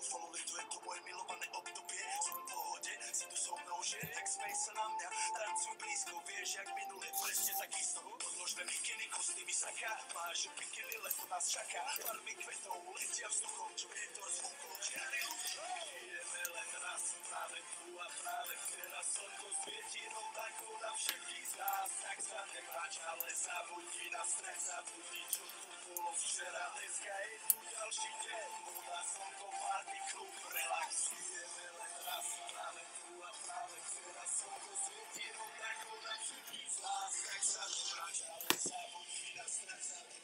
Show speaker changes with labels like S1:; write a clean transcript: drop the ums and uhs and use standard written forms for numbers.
S1: follow to je to moje milované obdobie. Som v pohode, si tu so mnou, že tak smej sa na mňa. Tancuj blízko, vieš, jak minule, presne takisto. Odložme mikiny, kosty vysaká, máš bikiny, lebo nás čaká. Farby kvetov letia vzduchom, čo vietor zvukol, čiary žijeme len raz, práve tu a práve teraz slnko svieti rovnako na všetkých z nás. Tak sa nemáč, ale zabudni na stres, zabudni, čo tu bolo včera. Dneska je tu ďalší deň, voda, slnko, party, klub, relax. Žijeme len raz, práve tu a práve teraz slnko svieti rovnako na všetkých z nás. Tak sa nemáč, ale zabudni na stres, zabudni.